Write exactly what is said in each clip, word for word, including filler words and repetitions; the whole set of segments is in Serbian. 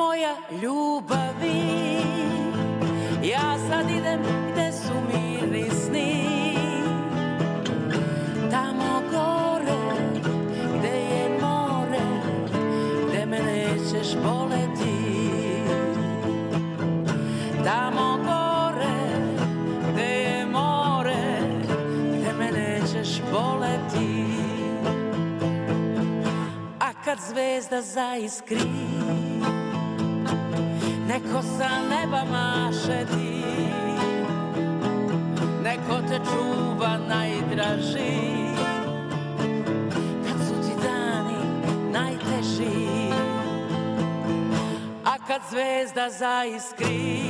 moja ljubavi, ja sad idem gde su mirni sni. Tamo gore gde je more, gde me nećeš boleti. Tamo gore gde je more, gde me nećeš boleti. A kad zvezda zaiskri, neko sa neba maše ti, neko te čuva najdraži, kad su ti dani najteži. A kad zvezda zaiskri,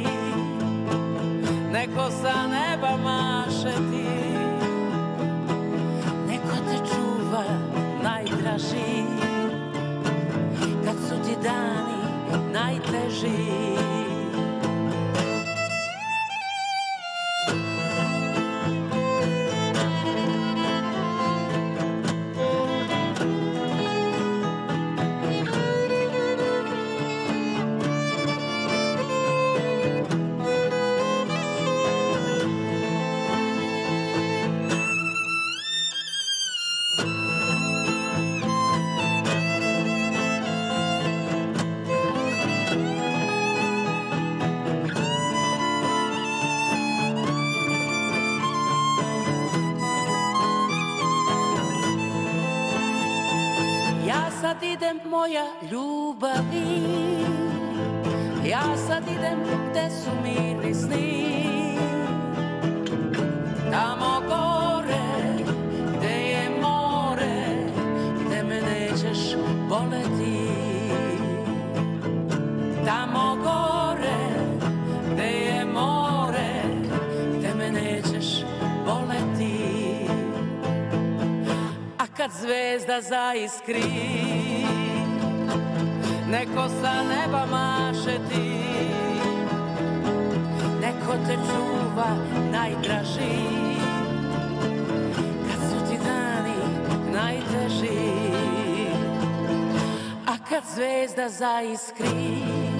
neko sa neba maše ti, neko te čuva najdraži, kad su ti dani najteži. Sad idem moja ljubavi, ja sad idem gde su mirni sni. Tamo gore gde je more, gde me nećeš boleti. Tamo gore gde je more, gde me nećeš boleti. A kad zvezda zaiskri, neko sa neba maše ti, neko te čuva najdraži, kad su ti dani najteži. A kad zvezda zaiskri,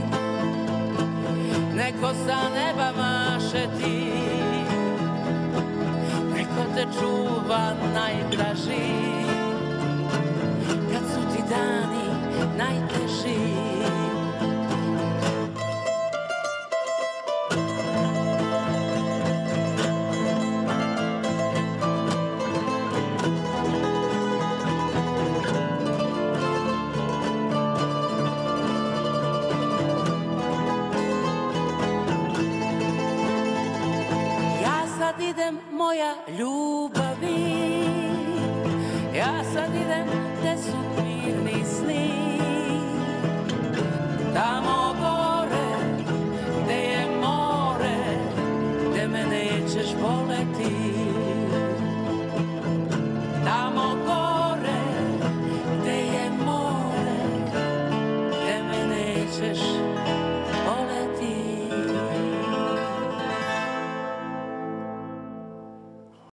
neko sa neba maše ti, neko te čuva najdraži, kad su ti dani najteži. Ja sad idem moja ljubavi, ja sad idem gde su mirni sni. Tamo